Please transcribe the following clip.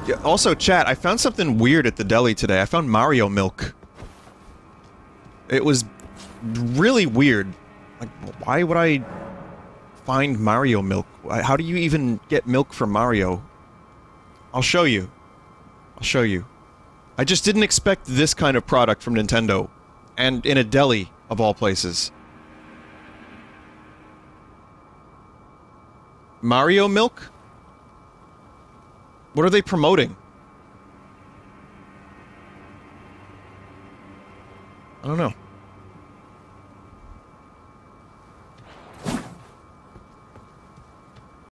Yeah, also, chat, I found something weird at the deli today. I found Mario milk. It was really weird. Like, why would I find Mario milk? How do you even get milk from Mario? I'll show you. I'll show you. I just didn't expect this kind of product from Nintendo. And in a deli, of all places. Mario milk? What are they promoting? I don't know.